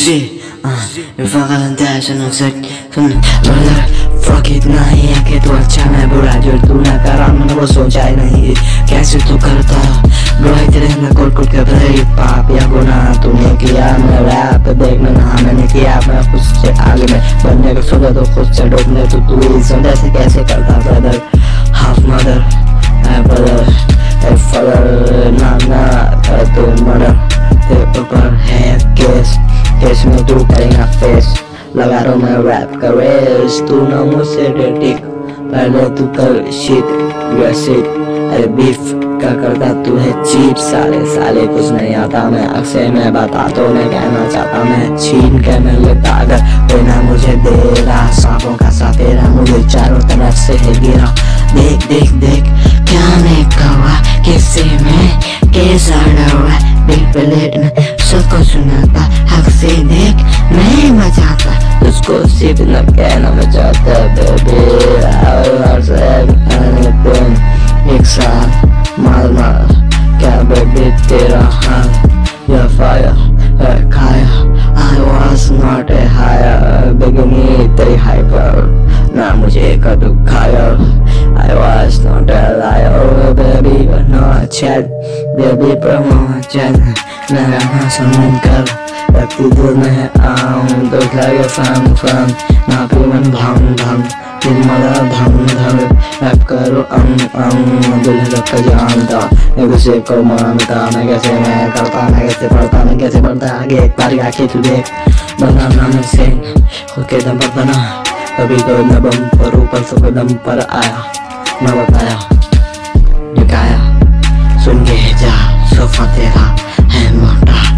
fuck it नहीं है कि तू अच्छा मैं बुरा जो तूने करा मैंने वो सोचा ही नहीं कैसे तू करता बुराई तेरे में कोट कोट के भरे पाप या गुनाह तूने किया मैं रैप देखना ना मैंने किया मैं खुद से आगे में बनने का सोचा तो खुद से डूबने तो तू ही समझा से कैसे करता brother half mother brother father नाना तू मर्डर तेरे ऊपर है केस में तू करेगा फेस लगा रो मैं रैप का रेस तू ना मुझसे डेटिक पहले तू कर शीट अरे बीफ का करता तू है चीप साले कुछ नहीं आता मैं अक्सर मैं बता तो मैं कहना चाहता मैं छीन के मैं लेता अगर कोई ना मुझे दे रहा सांपों का सपेरा मुझे चारों तरफ से है गिरा देख देख देख क्या मैं कहा किससे मैं कैसा डरा बिग प्लेट में सबको सुनाता हक से देख मैं मचाता उसको सिर्फ न कहना मचाता बेबी एक साथ मार क्या बेबी तेरा हाथ या फायर खाया I was not a higher बेगनी तेरी हाइपर ना मुझे कदू खाया I was not a liar baby no chat baby promotion ना रहना समझ कर रखती दूर में आऊं तो लगे फन ना फिर मन भंग फिर मरा धम रैप करो दिल रख जानता मैं गुस्से को मानता मैं कैसे मैं करता मैं कैसे पढ़ता मैं कैसे बढ़ता आगे एक बार आके तू देख बनाना मैं से खुद के दम पर बना कभी तो न बम पर ऊपर से दम पर आया न बताया दिखाया सुन के जा सोफा तेरा है मोटा